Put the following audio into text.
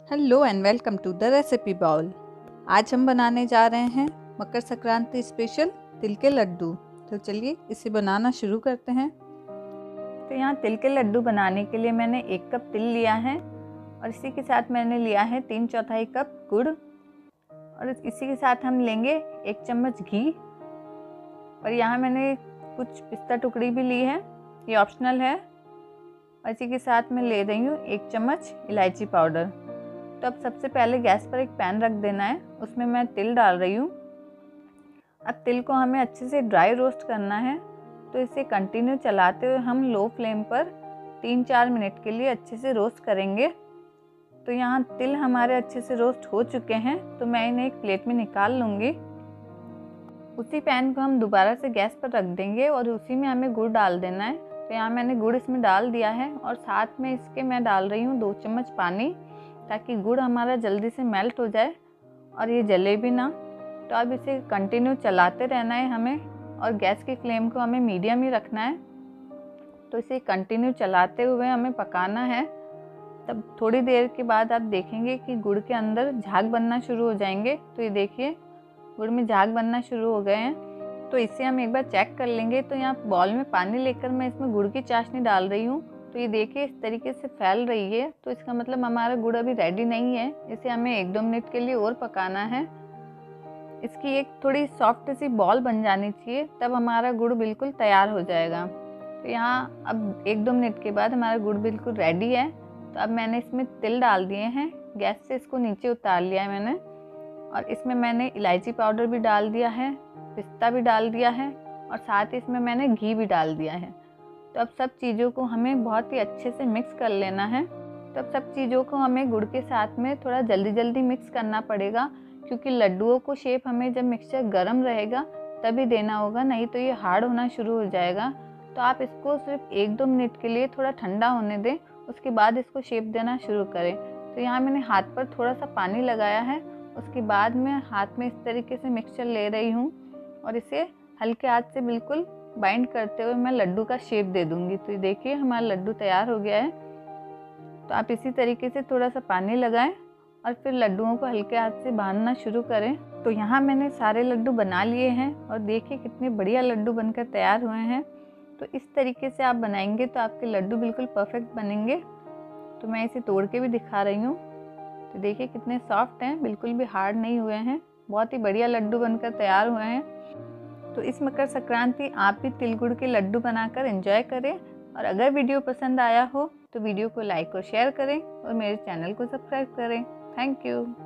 Hello and welcome to the recipe bowl. आज हम बनाने जा रहे हैं मकर संक्रांति स्पेशल तिल के लड्डू। तो चलिए इसे बनाना शुरू करते हैं। तो यहाँ तिल के लड्डू बनाने के लिए मैंने 1 कप तिल लिया है और इसी के साथ मैंने लिया है 3/4 कप गुड़ और इसी के साथ हम लेंगे 1 चम्मच घी और यहाँ मैंने कुछ पिस्ता टुकड़ी भी ली है, ये ऑप्शनल है। और इसी के साथ मैं ले रही हूँ 1 चम्मच इलायची पाउडर। तो अब सबसे पहले गैस पर एक पैन रख देना है, उसमें मैं तिल डाल रही हूँ। अब तिल को हमें अच्छे से ड्राई रोस्ट करना है, तो इसे कंटिन्यू चलाते हुए हम लो फ्लेम पर 3-4 मिनट के लिए अच्छे से रोस्ट करेंगे। तो यहाँ तिल हमारे अच्छे से रोस्ट हो चुके हैं, तो मैं इन्हें एक प्लेट में निकाल लूँगी। उसी पैन को हम दोबारा से गैस पर रख देंगे और उसी में हमें गुड़ डाल देना है। तो यहाँ मैंने गुड़ इसमें डाल दिया है और साथ में इसके मैं डाल रही हूँ 2 चम्मच पानी, ताकि गुड़ हमारा जल्दी से मेल्ट हो जाए और ये जले भी ना। तो अब इसे कंटिन्यू चलाते रहना है हमें और गैस की फ्लेम को हमें मीडियम ही रखना है। तो इसे कंटिन्यू चलाते हुए हमें पकाना है। तब थोड़ी देर के बाद आप देखेंगे कि गुड़ के अंदर झाग बनना शुरू हो जाएंगे। तो ये देखिए गुड़ में झाग बनना शुरू हो गए हैं। तो इसे हम एक बार चेक कर लेंगे। तो यहाँ बॉल में पानी लेकर मैं इसमें गुड़ की चाशनी डाल रही हूँ। तो ये देखिए इस तरीके से फैल रही है, तो इसका मतलब हमारा गुड़ अभी रेडी नहीं है। इसे हमें 1-2 मिनट के लिए और पकाना है। इसकी एक थोड़ी सॉफ्ट सी बॉल बन जानी चाहिए, तब हमारा गुड़ बिल्कुल तैयार हो जाएगा। तो यहाँ अब 1-2 मिनट के बाद हमारा गुड़ बिल्कुल रेडी है। तो अब मैंने इसमें तिल डाल दिए हैं, गैस से इसको नीचे उतार लिया है मैंने। और इसमें मैंने इलायची पाउडर भी डाल दिया है, पिस्ता भी डाल दिया है और साथ ही इसमें मैंने घी भी डाल दिया है। तो अब सब चीज़ों को हमें बहुत ही अच्छे से मिक्स कर लेना है। तो अब सब चीज़ों को हमें गुड़ के साथ में थोड़ा जल्दी जल्दी मिक्स करना पड़ेगा, क्योंकि लड्डुओं को शेप हमें जब मिक्सचर गर्म रहेगा तभी देना होगा, नहीं तो ये हार्ड होना शुरू हो जाएगा। तो आप इसको सिर्फ 1-2 मिनट के लिए थोड़ा ठंडा होने दें, उसके बाद इसको शेप देना शुरू करें। तो यहाँ मैंने हाथ पर थोड़ा सा पानी लगाया है, उसके बाद मैं हाथ में इस तरीके से मिक्सचर ले रही हूँ और इसे हल्के हाथ से बिल्कुल बाइंड करते हुए मैं लड्डू का शेप दे दूंगी। तो ये देखिए हमारा लड्डू तैयार हो गया है। तो आप इसी तरीके से थोड़ा सा पानी लगाएं और फिर लड्डुओं को हल्के हाथ से बांधना शुरू करें। तो यहाँ मैंने सारे लड्डू बना लिए हैं और देखिए कितने बढ़िया लड्डू बनकर तैयार हुए हैं। तो इस तरीके से आप बनाएंगे तो आपके लड्डू बिल्कुल परफेक्ट बनेंगे। तो मैं इसे तोड़ के भी दिखा रही हूँ। तो देखिए कितने सॉफ्ट हैं, बिल्कुल भी हार्ड नहीं हुए हैं, बहुत ही बढ़िया लड्डू बनकर तैयार हुए हैं। तो इस मकर संक्रांति आप भी तिल गुड़ के लड्डू बनाकर एंजॉय करें। और अगर वीडियो पसंद आया हो तो वीडियो को लाइक और शेयर करें और मेरे चैनल को सब्सक्राइब करें। Thank you.